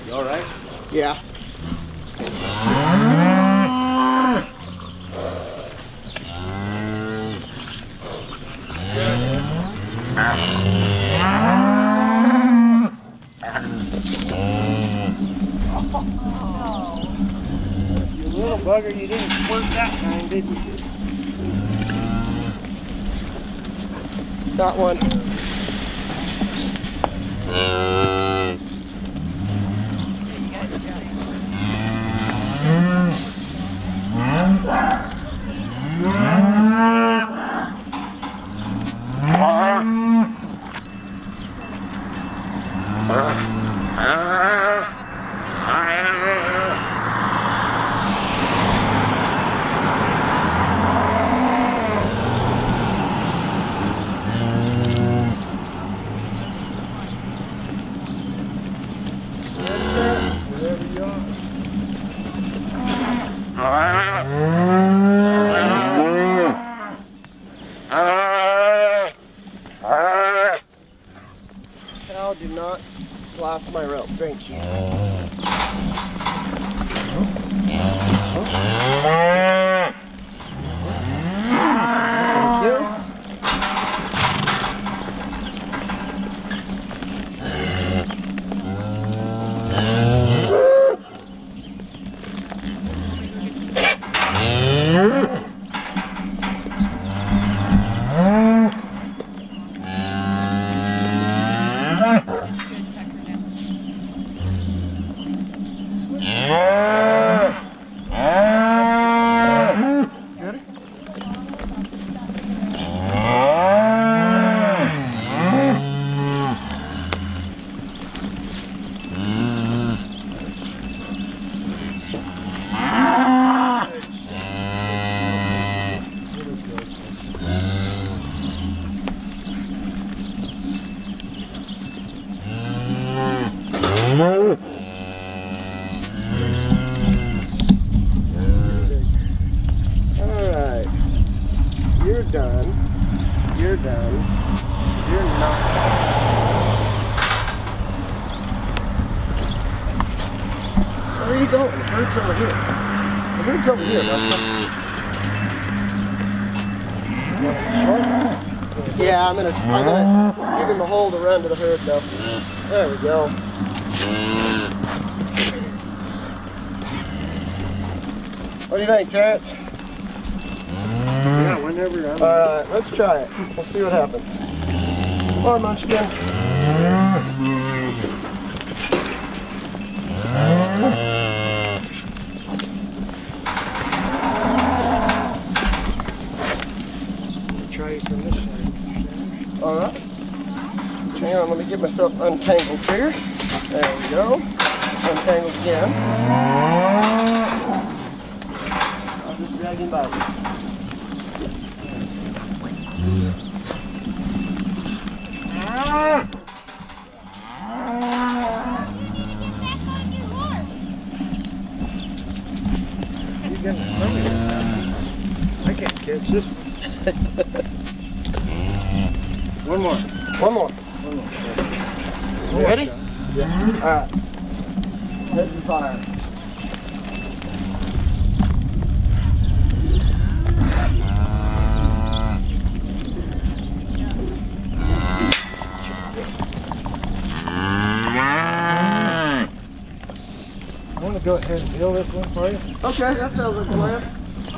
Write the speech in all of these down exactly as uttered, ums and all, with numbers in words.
You all right? Yeah. You little bugger, you didn't squirt that time, did you? Got one. Cow, do not blast my rope. Thank you. Thank you. Alright, you're done, you're done, you're not done. Where are you going? The bird's over here. The bird's over here, Rusty. Yeah, I'm gonna, I'm gonna give him a hole to run to the herd though. There we go. What do you think, Terrence? Yeah, whenever I'm... Alright, let's try it. We'll see what happens. Come on, Munchkin. Try it from this side. Alright. Hang on, let me get myself untangled here. There we go. Untangled again. I'll just drag him back. You got something like that. I can't catch this one. One more. One more. One more. You ready? Yeah. Alright. Head and fire. I want to go ahead and peel this one for you. Okay, that sounds like a plan.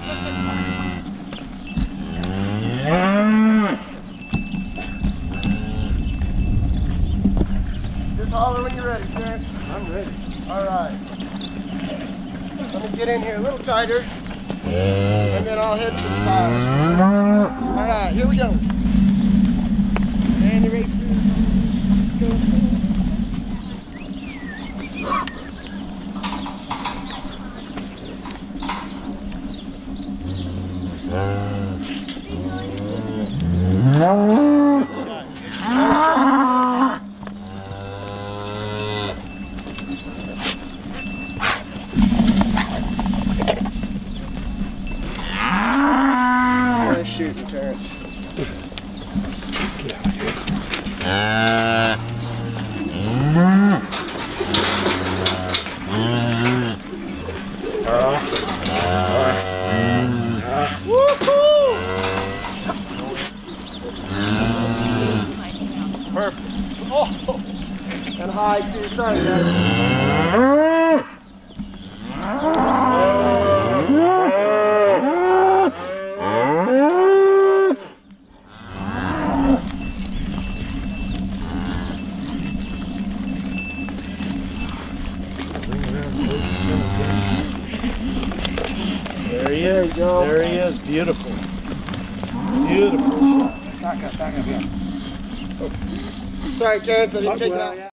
Just holler when you're ready, Terrence. I'm ready. Alright. Let me get in here a little tighter. And then I'll head for the fire. Alright, here we go. And the races go. Nice shooting, Terrence. Sorry, guys. There he is. There he is. Beautiful. Beautiful. Back up, back up, yeah. Oh. Sorry, Terrence, I didn't take it out.